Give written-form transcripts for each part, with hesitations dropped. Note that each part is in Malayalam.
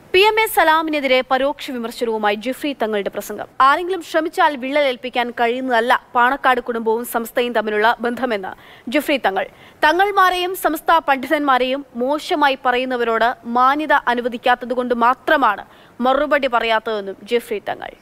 PMA സലാമിനെതിരെ പരോക്ഷ വിമർശനവുമായി ജിഫ്രി തങ്ങളുടെ പ്രസംഗം. ആരെങ്കിലും ശ്രമിച്ചാൽ വിള്ളലേൽപ്പിക്കാൻ കഴിയുന്നതല്ല പാണക്കാട് കുടുംബവും സമസ്തയും തമ്മിലുള്ള ബന്ധമെന്ന് ജിഫ്രി തങ്ങൾമാരെയും സമസ്ത പണ്ഡിതന്മാരെയും മോശമായി പറയുന്നവരോട് മാന്യത അനുവദിക്കാത്തതുകൊണ്ട് മാത്രമാണ് മറുപടി പറയാത്തതെന്നും ജിഫ്രി തങ്ങൾ.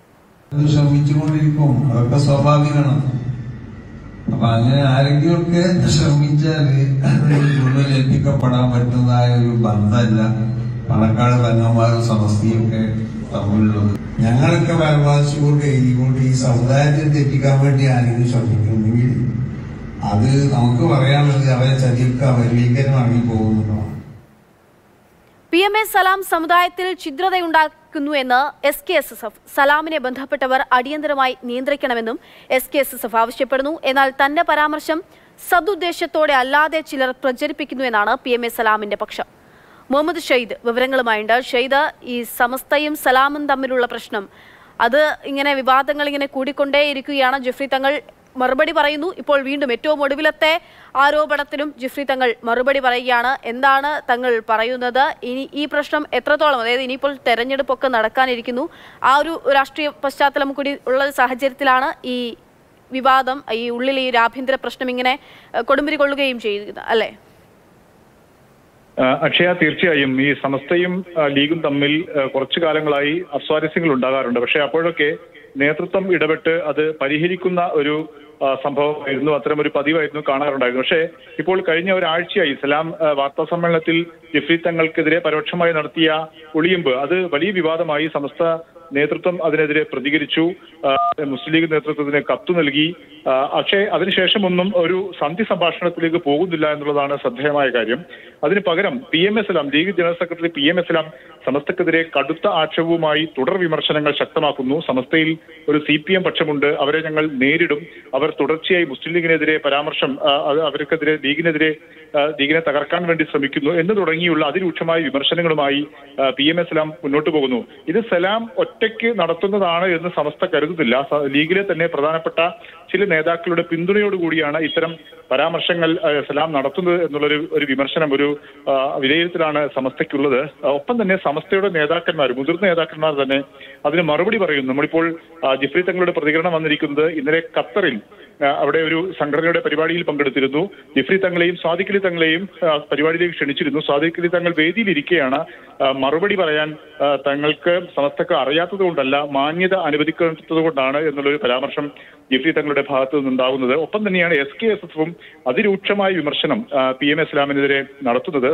അപ്പൊ അങ്ങനെ ആരെങ്കിലുമൊക്കെ ശ്രമിച്ചാല് വിള്ളലേൽപ്പിക്കപ്പെടാൻ പറ്റുന്നതായ ഒരു ബന്ധമല്ല പാണക്കാട് തങ്ങന്മാരും സമസ്തയൊക്കെ തമ്മിലുള്ളത്. ഞങ്ങളൊക്കെ പരമാവശികൊണ്ട് എഴുതിക്കൊണ്ട് ഈ സമുദായത്തെ തെറ്റിക്കാൻ വേണ്ടി ആരെങ്കിലും ശ്രമിക്കുന്നെങ്കിൽ അത് നമുക്ക് പറയാനുള്ളത് അവരെ ചതിയൊക്കെ അവരിലേക്കും ഇറങ്ങി പോകുന്നതാണ്. PMA സലാം സമുദായത്തിൽ ഛിദ്രതയുണ്ടാക്കുന്നു എന്ന് SKSSF. സലാമിനെ ബന്ധപ്പെട്ടവർ അടിയന്തരമായി നിയന്ത്രിക്കണമെന്നും SKSSF ആവശ്യപ്പെടുന്നു. എന്നാൽ തന്റെ പരാമർശം സദുദ്ദേശത്തോടെ അല്ലാതെ ചിലർ പ്രചരിപ്പിക്കുന്നുവെന്നാണ് PMA സലാമിന്റെ പക്ഷം. മുഹമ്മദ് ഷെയ്ദ് വിവരങ്ങളുമായുണ്ട്. ഷെയ്ദ്, ഈ സമസ്തയും സലാമും തമ്മിലുള്ള പ്രശ്നം അത് ഇങ്ങനെ വിവാദങ്ങൾ ഇങ്ങനെ കൂടിക്കൊണ്ടേയിരിക്കുകയാണ്. ജിഫ്രി തങ്ങൾ മറുപടി പറയുന്നു. ഇപ്പോൾ വീണ്ടും ഏറ്റവും ഒടുവിലത്തെ ആരോപണത്തിനും ജിഫ്രി തങ്ങൾ മറുപടി പറയുകയാണ്. എന്താണ് തങ്ങൾ പറയുന്നത്? ഇനി ഈ പ്രശ്നം എത്രത്തോളം, അതായത് ഇനിയിപ്പോൾ തെരഞ്ഞെടുപ്പൊക്കെ നടക്കാനിരിക്കുന്നു, ആ ഒരു രാഷ്ട്രീയ പശ്ചാത്തലം കൂടി ഉള്ള സാഹചര്യത്തിലാണ് ഈ വിവാദം, ഈ ഉള്ളിൽ ഈ ആഭ്യന്തര പ്രശ്നം ഇങ്ങനെ കൊടുമ്പിരി കൊള്ളുകയും ചെയ്യുന്നത് അല്ലേ? അക്ഷയ, തീർച്ചയായും ഈ സമസ്തയും ലീഗും തമ്മിൽ കുറച്ചു കാലങ്ങളായി അസ്വാരസ്യങ്ങൾ ഉണ്ടാകാറുണ്ട്. പക്ഷെ അപ്പോഴൊക്കെ നേതൃത്വം ഇടപെട്ട് അത് പരിഹരിക്കുന്ന ഒരു സംഭവമായിരുന്നു, അത്തരം ഒരു പതിവായിരുന്നു കാണാറുണ്ടായിരുന്നു. പക്ഷേ ഇപ്പോൾ കഴിഞ്ഞ ഒരാഴ്ചയായി സലാം വാർത്താ സമ്മേളനത്തിൽ ജിഫ്രി തങ്ങൾക്കെതിരെ പരോക്ഷമായി നടത്തിയ ഒളിയമ്പ് അത് വലിയ വിവാദമായി. സമസ്ത നേതൃത്വം അതിനെതിരെ പ്രതികരിച്ചു, മുസ്ലിം ലീഗ് നേതൃത്വത്തിന് കത്ത് നൽകി. പക്ഷേ അതിനുശേഷമൊന്നും ഒരു സന്ധി സംഭാഷണത്തിലേക്ക് പോകുന്നില്ല എന്നുള്ളതാണ് ശ്രദ്ധേയമായ കാര്യം. അതിന് പകരം PMA Salam, league general secretary PMA Salam സമസ്തക്കെതിരെ കടുത്ത ആക്ഷേപവുമായി തുടർ വിമർശനങ്ങൾ ശക്തമാക്കുന്നു. സമസ്തയിൽ ഒരു CPM പക്ഷമുണ്ട്, അവരെ ഞങ്ങൾ നേരിടും, അവർ തുടർച്ചയായി മുസ്ലിം ലീഗിനെതിരെ പരാമർശം, അവർക്കെതിരെ ലീഗിനെ തകർക്കാൻ വേണ്ടി ശ്രമിക്കുന്നു എന്ന് തുടങ്ങിയുള്ള അതിരൂക്ഷമായ വിമർശനങ്ങളുമായി PMA സലാം മുന്നോട്ട് പോകുന്നു. ഇത് സലാം ഒറ്റയ്ക്ക് നടത്തുന്നതാണ് എന്ന് സമസ്ത കരുതുന്നില്ല. ലീഗിലെ തന്നെ പ്രധാനപ്പെട്ട ചില നേതാക്കളുടെ പിന്തുണയോടുകൂടിയാണ് ഇത്തരം പരാമർശങ്ങൾ സലാം നടത്തുന്നത് എന്നുള്ളൊരു വിമർശനം, ഒരു വിലയിരുത്തലാണ് സമസ്തയ്ക്കുള്ളത്. ഒപ്പം തന്നെ സമസ്തയുടെ നേതാക്കന്മാർ, മുതിർന്ന നേതാക്കന്മാർ തന്നെ അതിന് മറുപടി പറയുന്നു. നമ്മളിപ്പോൾ ജിഫ്രി തങ്ങളുടെ പ്രതികരണം വന്നിരിക്കുന്നത് ഇന്നലെ ഖത്തറിൽ അവിടെ ഒരു സംഘടനയുടെ പരിപാടിയിൽ പങ്കെടുത്തിരുന്നു. ജിഫ്രി തങ്ങളെയും സ്വാദിഖ് അലി തങ്ങളെയും പരിപാടിയിലേക്ക് ക്ഷണിച്ചിരുന്നു. സ്വാദിഖ് അലി തങ്ങൾ വേദിയിലിരിക്കെയാണ് മറുപടി പറയാൻ തങ്ങൾക്ക് സമസ്തക്ക് അറിയാത്തത് കൊണ്ടല്ല, മാന്യത അനുവദിക്കാത്തത് കൊണ്ടാണ് എന്നുള്ളൊരു പരാമർശം ജിഫ്രി തങ്ങളുടെ ഭാഗത്തു നിന്നുണ്ടാകുന്നത്. ഒപ്പം തന്നെയാണ് SKSSFും അതിരൂക്ഷമായ വിമർശനം PMA സലാമിനെതിരെ നടത്തുന്നത്.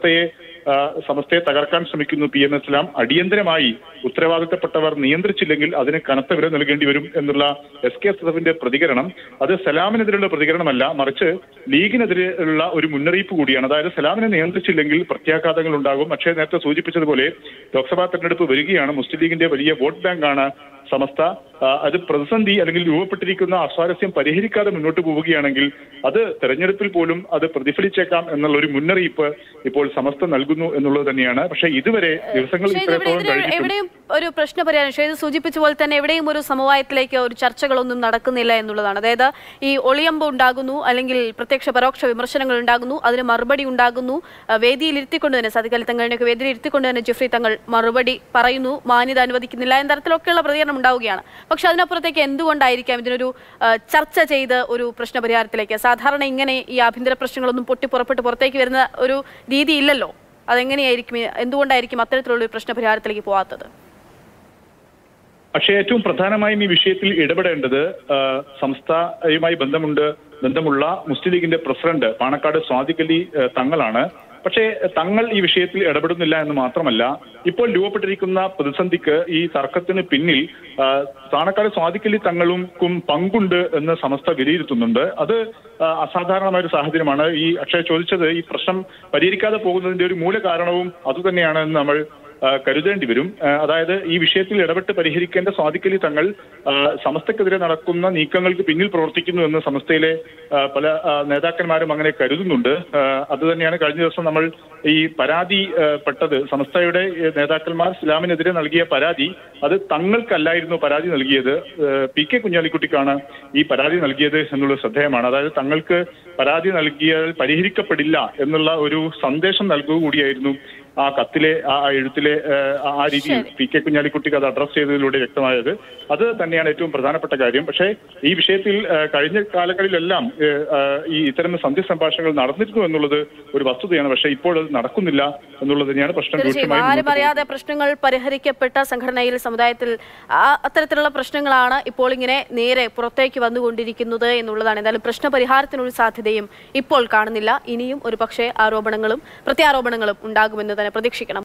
സമസ്തയെ തകർക്കാൻ ശ്രമിക്കുന്നു PMA സലാം. അടിയന്തരമായി ഉത്തരവാദിത്തപ്പെട്ടവർ നിയന്ത്രിച്ചില്ലെങ്കിൽ അതിന് കനത്ത വില നൽകേണ്ടി വരും എന്നുള്ള SKSSFിന്റെ പ്രതികരണം അത് സലാമിനെതിരെയുള്ള പ്രതികരണമല്ല, മറിച്ച് ലീഗിനെതിരെയുള്ള ഒരു മുന്നറിയിപ്പ് കൂടിയാണ്. അതായത് സലാമിനെ നിയന്ത്രിച്ചില്ലെങ്കിൽ പ്രത്യാഘാതങ്ങൾ ഉണ്ടാകും. പക്ഷേ നേരത്തെ സൂചിപ്പിച്ചതുപോലെ ലോക്സഭാ തെരഞ്ഞെടുപ്പ് വരികയാണ്. മുസ്ലിം ലീഗിന്റെ വലിയ വോട്ട് ബാങ്കാണ് സമസ്ത. അത് പ്രതിസന്ധി അല്ലെങ്കിൽ രൂപപ്പെട്ടിരിക്കുന്ന അസ്വാരസ്യം പരിഹരിക്കാതെ മുന്നോട്ട് പോവുകയാണെങ്കിൽ അത് തെരഞ്ഞെടുപ്പിൽ പോലും അത് പ്രതിഫലിച്ചേക്കാം എന്നുള്ള ഒരു മുന്നറിയിപ്പ് ഇപ്പോൾ സമസ്ത നൽകുന്നു എന്നുള്ളത് തന്നെയാണ്. പക്ഷേ ഇതുവരെ ദിവസങ്ങൾ എവിടെയും ഒരു പ്രശ്ന പരിഹാരം ഷെയ്ദ് സൂചിപ്പിച്ച പോലെ തന്നെ എവിടെയും ഒരു സമവായത്തിലേക്ക് ഒരു ചർച്ചകളൊന്നും നടക്കുന്നില്ല എന്നുള്ളതാണ്. അതായത് ഈ ഒളിയമ്പ് ഉണ്ടാകുന്നു, അല്ലെങ്കിൽ പ്രത്യക്ഷ പരോക്ഷ വിമർശനങ്ങൾ ഉണ്ടാകുന്നു, അതിന് മറുപടി ഉണ്ടാകുന്നു. വേദിയിൽ ഇരുത്തിക്കൊണ്ട് തന്നെ സാദിഖ് അലി തങ്ങളിനൊക്കെ വേദിയിൽ ഇരുത്തിക്കൊണ്ട് തന്നെ ജിഫ്രി തങ്ങൾ മറുപടി പറയുന്നു, മാന്യത അനുവദിക്കുന്നില്ല എന്ന തരത്തിലൊക്കെയുള്ള പ്രതികരണം ഉണ്ടാവുകയാണ്. പക്ഷെ അതിനപ്പുറത്തേക്ക് എന്തുകൊണ്ടായിരിക്കാം ഇതിനൊരു ചർച്ച ചെയ്ത് ഒരു പ്രശ്ന പരിഹാരത്തിലേക്ക്? സാധാരണ ഇങ്ങനെ ഈ ആഭ്യന്തര പ്രശ്നങ്ങളൊന്നും പൊട്ടി പുറത്തേക്ക് വരുന്ന ഒരു രീതി ഇല്ലല്ലോ. അതെങ്ങനെയായിരിക്കും, എന്തുകൊണ്ടായിരിക്കും അത്തരത്തിലുള്ള പ്രശ്ന പരിഹാരത്തിലേക്ക് പോകാത്തത്? പക്ഷേ ഏറ്റവും പ്രധാനമായും ഈ വിഷയത്തിൽ ഇടപെടേണ്ടത് സംസ്ഥയുമായി ബന്ധമുള്ള മുസ്ലിം ലീഗിന്റെ പ്രസിഡന്റ് പാണക്കാട് സ്വാദിഖ് അലി തങ്ങളാണ്. പക്ഷേ തങ്ങൾ ഈ വിഷയത്തിൽ ഇടപെടുന്നില്ല എന്ന് മാത്രമല്ല, ഇപ്പോൾ രൂപപ്പെട്ടിരിക്കുന്ന പ്രതിസന്ധിക്ക്, ഈ തർക്കത്തിന് പിന്നിൽ പാണക്കാട് സ്വാദിഖ് അലി തങ്ങൾക്കും പങ്കുണ്ട് എന്ന് സമസ്ത വിലയിരുത്തുന്നുണ്ട്. അത് അസാധാരണമായ ഒരു സാഹചര്യമാണ്. ഈ അക്ഷയ ചോദിച്ചത് ഈ പ്രശ്നം പരിഹരിക്കാതെ പോകുന്നതിന്റെ ഒരു മൂല കാരണവും അതുതന്നെയാണ് എന്ന് നമ്മൾ കരുതേണ്ടി വരും. അതായത് ഈ വിഷയത്തിൽ ഇടപെട്ട് പരിഹരിക്കേണ്ട സ്വാദിഖ് അലി തങ്ങൾ സമസ്തക്കെതിരെ നടക്കുന്ന നീക്കങ്ങൾക്ക് പിന്നിൽ പ്രവർത്തിക്കുന്നു എന്ന് സമസ്തയിലെ പല നേതാക്കന്മാരും അങ്ങനെ കരുതുന്നുണ്ട്. അതുതന്നെയാണ് കഴിഞ്ഞ ദിവസം നമ്മൾ ഈ പരാതി പെട്ടത്. സമസ്തയുടെ നേതാക്കന്മാർ ഇസ്ലാമിനെതിരെ നൽകിയ പരാതി അത് തങ്ങൾക്കല്ലായിരുന്നു പരാതി നൽകിയത്, PK കുഞ്ഞാലിക്കുട്ടിക്കാണ് ഈ പരാതി നൽകിയത് എന്നുള്ളത് ശ്രദ്ധേയമാണ്. അതായത് തങ്ങൾക്ക് പരാതി നൽകിയാൽ പരിഹരിക്കപ്പെടില്ല എന്നുള്ള ഒരു സന്ദേശം നൽകുക കൂടിയായിരുന്നു ആ കത്തിലെ ആ എഴുത്തിലെ ആ രീതിയിൽ പി കെ കുഞ്ഞാലിക്കുട്ടിക്ക് അത് അഡ്രസ് ചെയ്തതിലൂടെ വ്യക്തമായത്. അത് തന്നെയാണ് ഏറ്റവും പ്രധാനപ്പെട്ട കാര്യം. പക്ഷേ ഈ വിഷയത്തിൽ കഴിഞ്ഞ കാലങ്ങളിലെല്ലാം ഈ ഇത്തരം സന്ധ്യ സംഭാഷണങ്ങൾ നടന്നിരുന്നു എന്നുള്ളത് ഒരു വസ്തുതയാണ്. പക്ഷേ ഇപ്പോൾ അത് നടക്കുന്നില്ല എന്നുള്ളത് തന്നെയാണ് പ്രശ്നം. ആരും അറിയാതെ പ്രശ്നങ്ങൾ പരിഹരിക്കപ്പെട്ട സംഘടനയിൽ സമുദായത്തിൽ അത്തരത്തിലുള്ള പ്രശ്നങ്ങളാണ് ഇപ്പോൾ ഇങ്ങനെ നേരെ പുറത്തേക്ക് വന്നുകൊണ്ടിരിക്കുന്നത് എന്നുള്ളതാണ്. എന്തായാലും പ്രശ്ന പരിഹാരത്തിനൊരു സാധ്യതയും ഇപ്പോൾ കാണുന്നില്ല. ഇനിയും ഒരു പക്ഷേ ആരോപണങ്ങളും പ്രത്യാരോപണങ്ങളും ഉണ്ടാകുമെന്ന് തന്നെ പ്രതീക്ഷിക്കണം.